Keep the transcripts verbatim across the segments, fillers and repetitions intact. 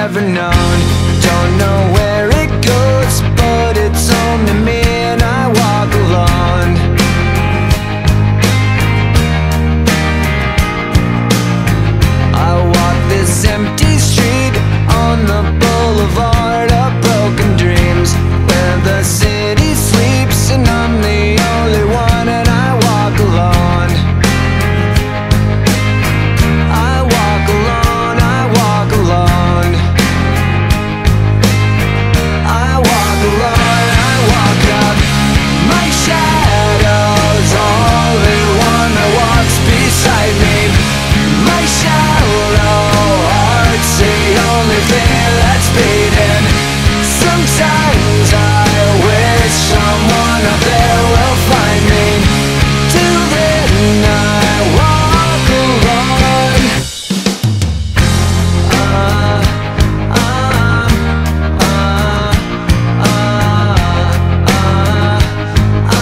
ever known. Don't know where it goes, but it's home to me, and I walk alone. I walk this empty street on the boulevard of broken dreams, where the city sleeps and I'm the only one, and I walk alone. I walk alone, I walk alone. I walk alone, I walk up. My shadow's only one that walks beside me. My shallow heart's the only thing that's beating. Sometimes I wish someone up there will find me. Till then I walk alone. uh, uh, uh, uh, uh,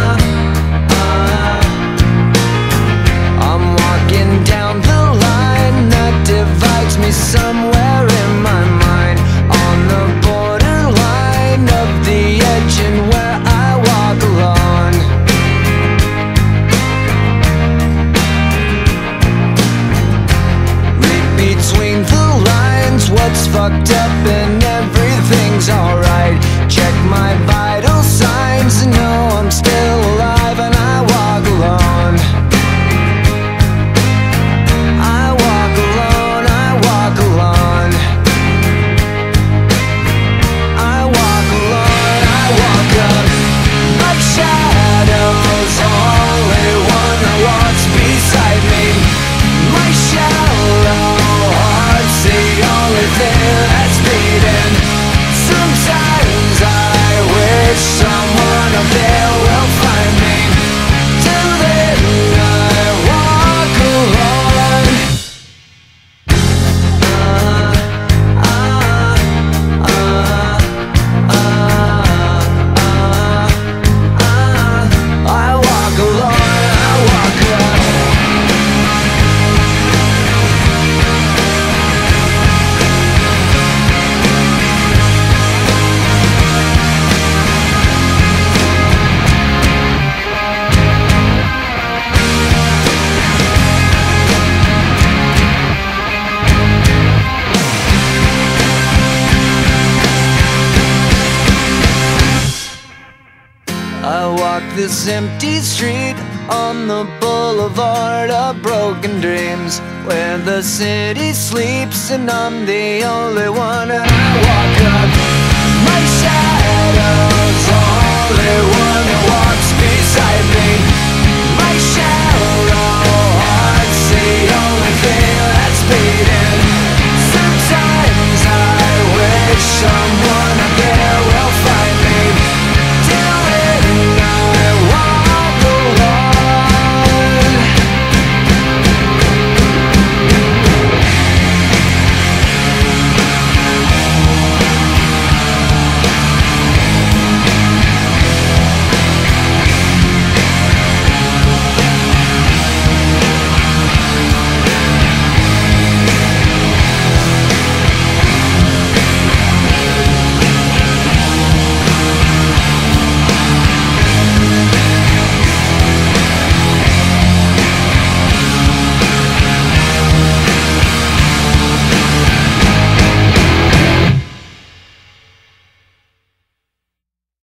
uh, I'm walking down the line that divides me somewhere in my mind, on the borderline of the edge and where I walk alone. Read between the lines what's fucked up and everything's alright. Check my vital signs and know I'm still alive, and I walk alone. I walk alone, I walk alone. I walk alone, I walk up. My shadow's only one that walks beside me. My shallow heart's the only thing that's beating. Sometimes I wish someone up there will find me. Till then I walk alone. I walk alone, I walk alone. I walk this empty street on the boulevard of broken dreams, where the city sleeps and I'm the only one, and I walk up. My shadow's only one that walks